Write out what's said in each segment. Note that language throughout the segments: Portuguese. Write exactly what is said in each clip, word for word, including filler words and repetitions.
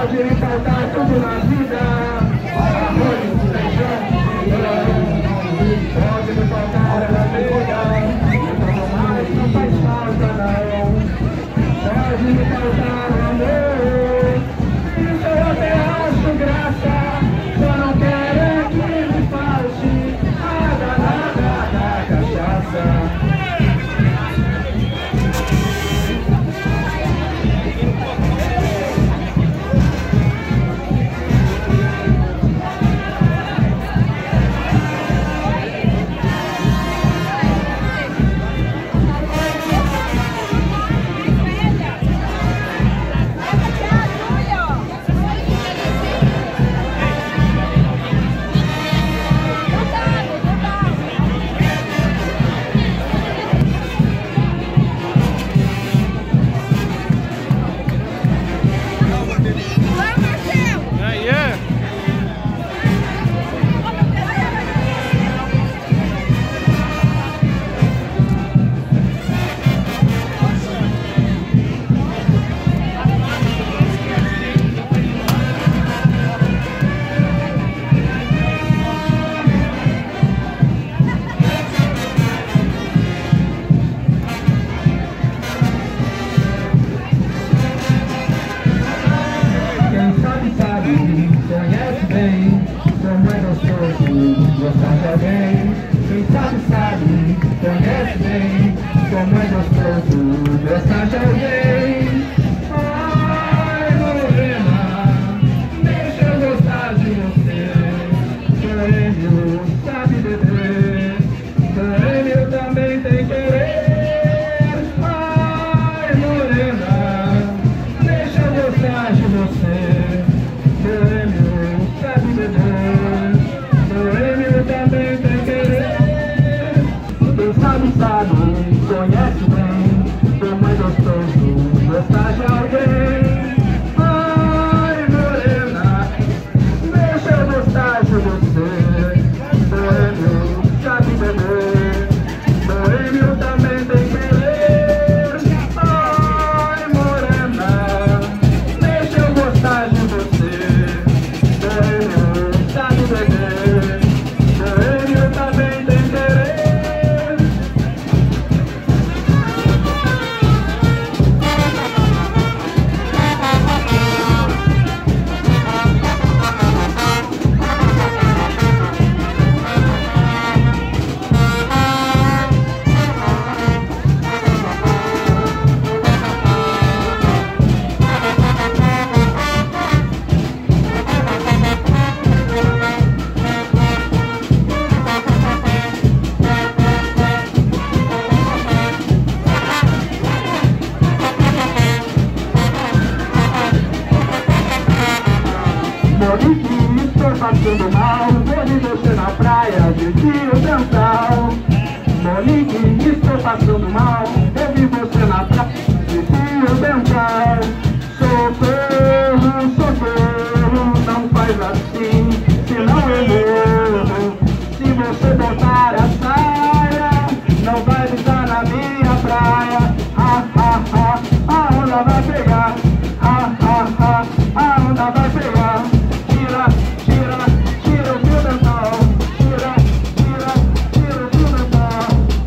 pode me faltar tudo na vida. Amor e paixão, pode me faltar na vida. Então mais não faz falta não. Pode me faltar o amor. Isso eu até acho graça. Só não quero é que me falte a danada da cachaça. Conhece bem, como é gostoso gostar de alguém. Quem sabe, sabe, conhece bem, como é gostoso gostar de alguém. Ai, morena, deixa eu gostar de você. Boêmio sabe beber, boêmio também tem querer. Ai, morena, deixa eu gostar de você. Boêmio sabe beber, boêmio também tem querer. Quem sabe, sabe, conhece bem, como é gostoso gostar de alguém. Ai, morena, deixa eu gostar de você. Boêmio sabe beber, boêmio também tem querer. Ai, morena, deixa eu gostar de você. Sabe beber, boêmio também tem querer. Monique, estou passando mal, vou de você na praia de Rio Dental. Monique, estou passando mal, eu vi você na praia de Rio Dental. Socorro, socorro, não faz assim, senão eu morro. Se você botar a saia, não vai pisar na minha praia. Ha, ha, ha, a onda vai pegar. Ha, ha, ha, a onda vai pegar. Tira, tira, tira o fio dental. Tira, tira, tira o fio dental.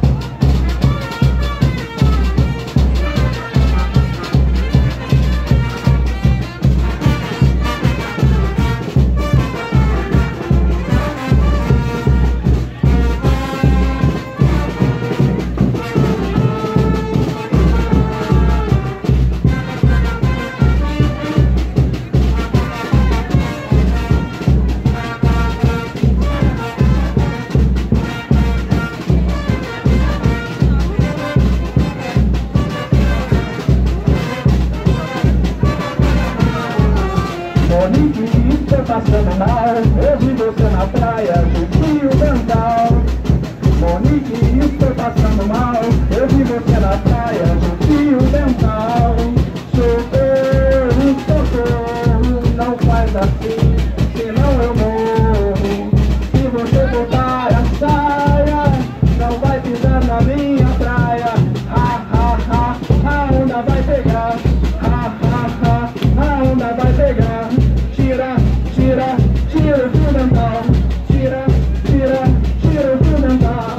Monique, estou passando mal, eu vi você na praia de Rio Dental. Monique, estou passando mal, eu vi você na praia de Rio Dental. Socorro, socorro, não faz assim, senão eu morro. Se você botar a saia, não vai pisar na minha praia. Ha, ha, ha, a onda vai pegar. Ha, ha, ha, a onda vai pegar. pegar. Tira, tira, tira o fio dental. Tira, tira, tira o fio dental.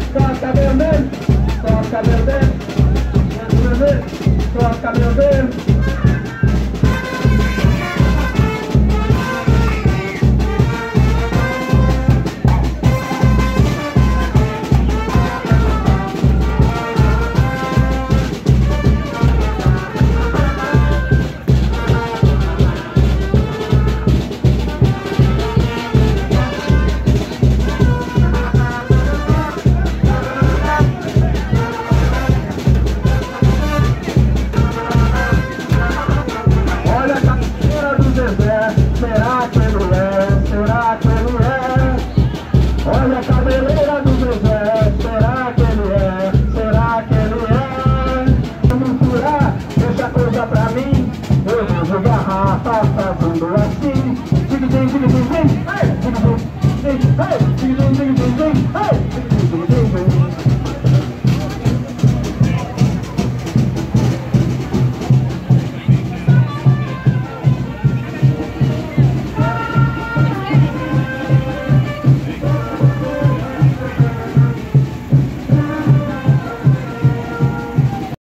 Toca meu dedo,